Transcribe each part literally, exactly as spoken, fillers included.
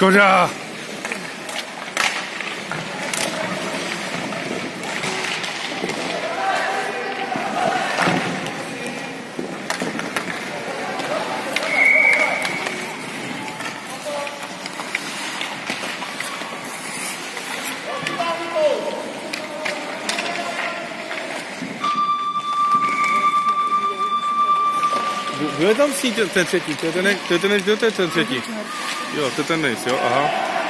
Škoda! Kdo je tam síť, ten třetí? To je ten, to je ten, kdo to je ten třetí? Jo, to je ten nejs, jo, aha.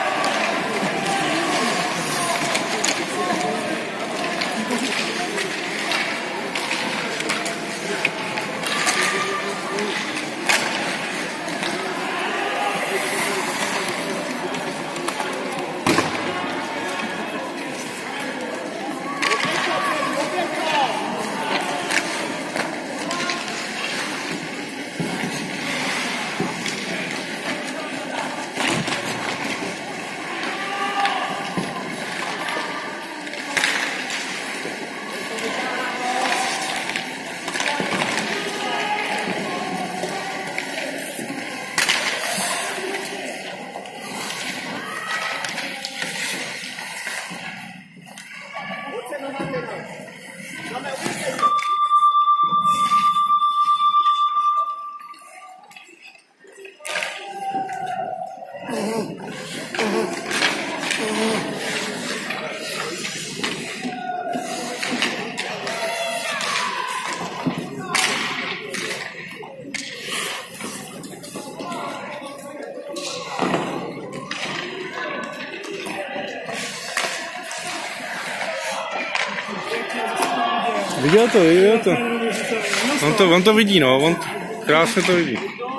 Viděl to, viděl to. On to, on to vidí, no, on krásně to vidí.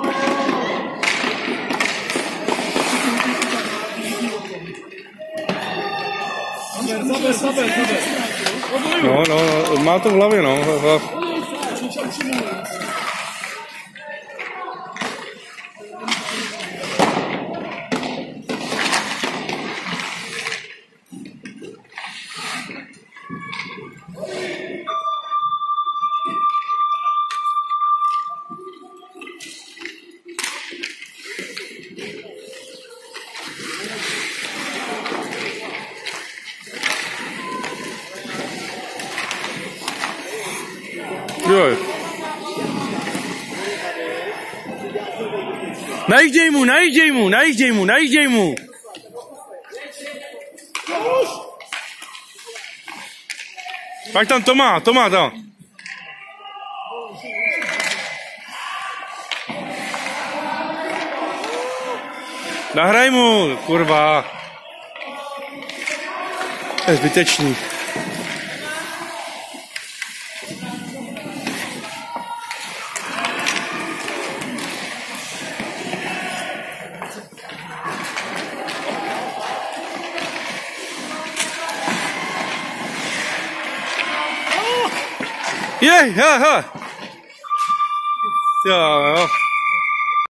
No, no, má to v hlavě, no. Jo. Najížděj mu, najížděj mu, najížděj mu, najížděj mu. Pak tam Toma, Toma tam. Nahraj mu, kurva. To je zbytečný. Jej, ha, ha. Jo, jo.